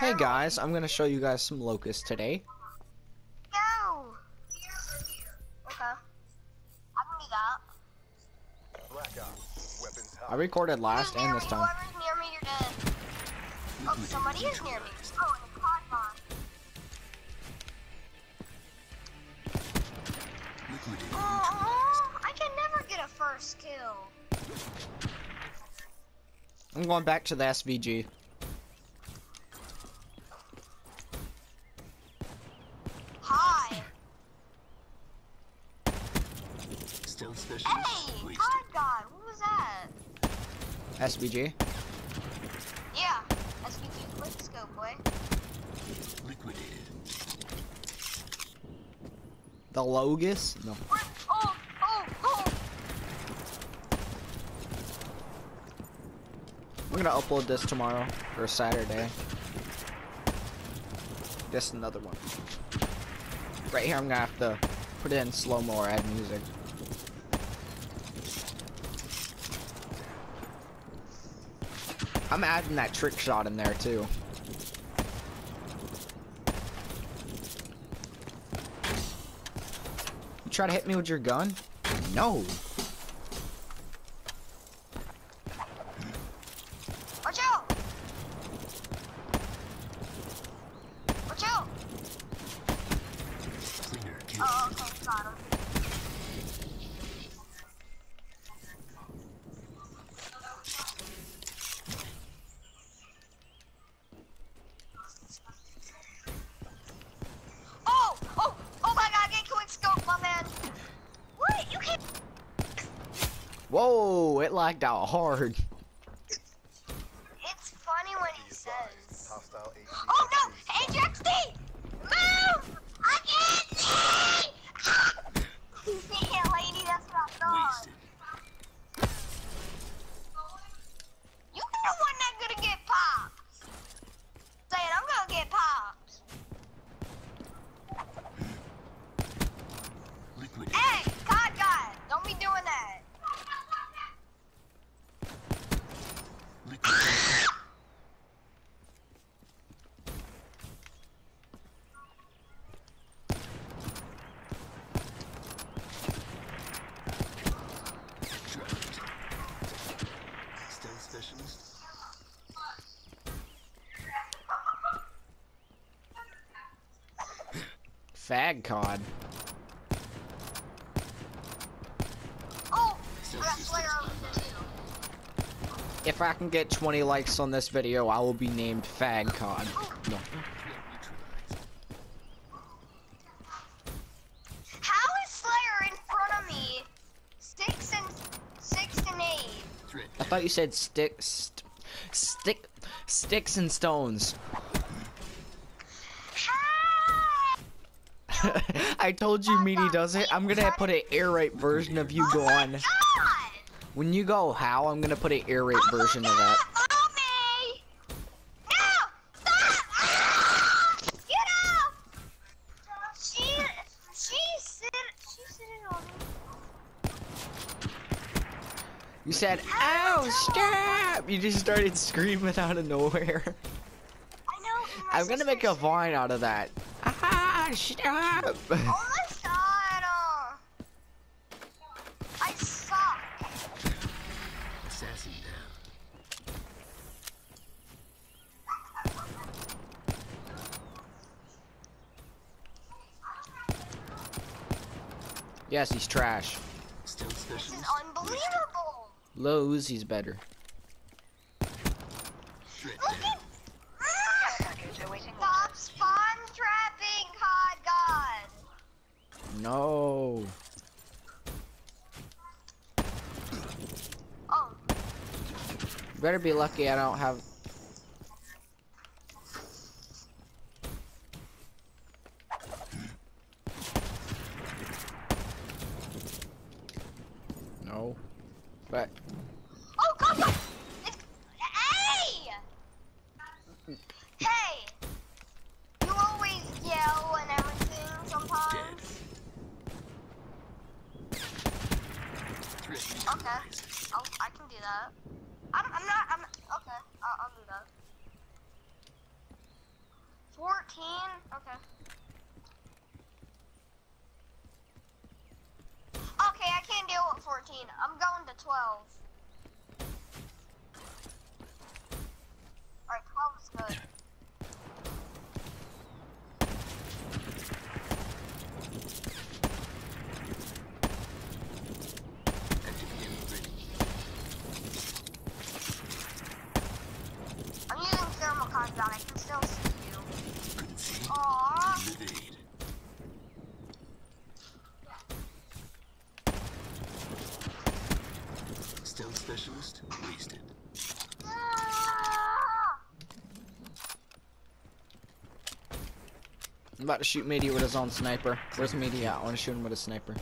Hey guys, I'm gonna show you guys some locusts today. Go! Okay. I can do that. I recorded last and this time. Whoever's near me, you're dead. Oh, somebody is near me. Oh, and a quad bomb. Oh, I can never get a first kill. I'm going back to the SVG. Hi. Still special. Hey, God, what was that? SVG. Yeah, SVG, let's go, boy. Liquidated. The Locust? No. Oh. I'm gonna upload this tomorrow or Saturday. This another one. Right here, I'm gonna have to put it in slow-mo or add music. I'm adding that trick shot in there too. You try to hit me with your gun? No. Watch out! Watch out! Cleaner kill. Oh, okay, got him. Oh my God, get quick scope, my man. What? You can't. Whoa, it lagged out hard. It's funny when he says. Oh no! HXD! Move! I can't see! Yeah, lady, that's what I thought. Wasted. You the one that's gonna get popped. Saying I'm gonna get popped. Liquidated. Hey, God, don't be doing that. Liquidated. Still specialist. Fag cod. Oh, I got Slayer over here too. If I can get 20 likes on this video, I will be named Fag Cod. No. How is Slayer in front of me? 6 and 8. Threat. I thought you said sticks and stones. Hi! I told you Meaty does it. I'm gonna put an air raid version of you going. God! When you go how, I'm gonna put an air raid version of that. Follow me! No! Stop! Ah! Get out! She's sitting on me. You said, "Ow, stop!" You just started screaming out of nowhere. I know. I'm gonna make a vine out of that. Ah, stop! Oh my God! I suck. Assassin down. Yes, he's trash. Still This is specialist. unbelievable. Low Uzi's better. Threat Look down. at. Stop spawn trapping, God. No. Oh, You better be lucky I don't have. No. But oh, God. Hey! Hey! You always yell and everything sometimes. Threat. Okay. I can do that. I'm not, okay, I'll do that. Okay. Okay, I can't deal with 14. I'm going to 12. Alright, 12 is good. I'm using thermal combat. I can still see you. Aww. Evade. Stealth specialist wasted. Ah! I'm about to shoot Meaty with his own sniper. Where's Meaty at? I want to shoot him with a sniper.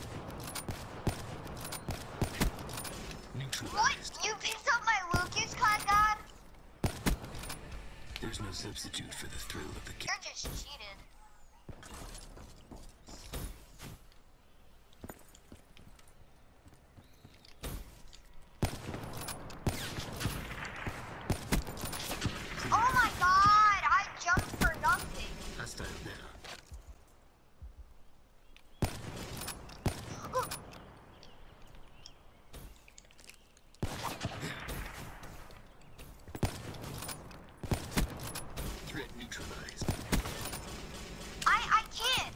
What? Neutralized. You picked up my Lucas card gun? There's no substitute for the thrill of the kill. You're just cheated. Oh my god, I jumped for nothing. Hostile now. Threat neutralized. I can't.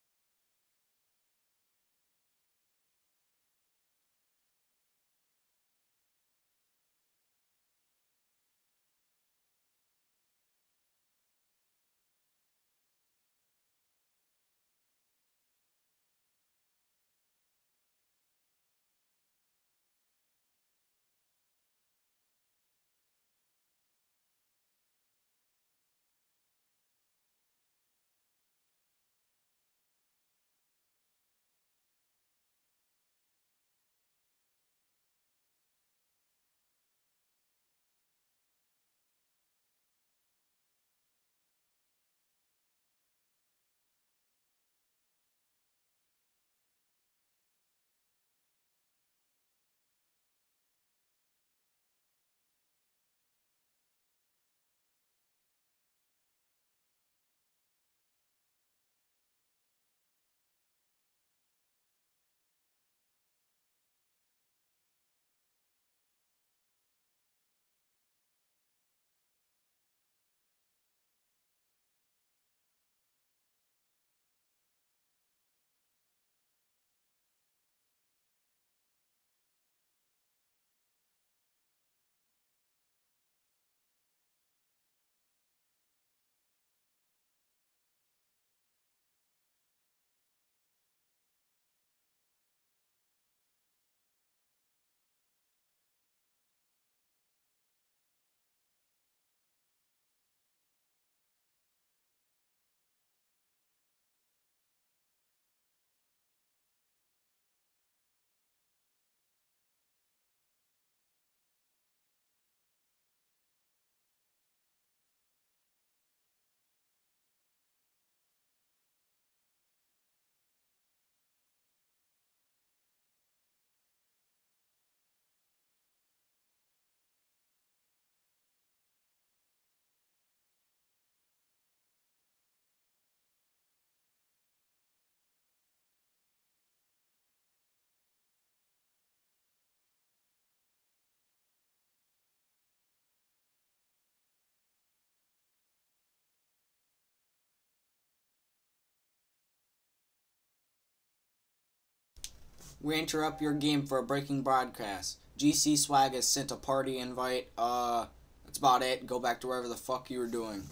We interrupt your game for a breaking broadcast. GC Swag has sent a party invite. That's about it. Go back to wherever the fuck you were doing.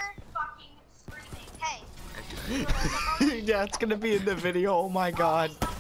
Fucking screaming. Hey. Yeah, it's gonna be in the video. Oh my god.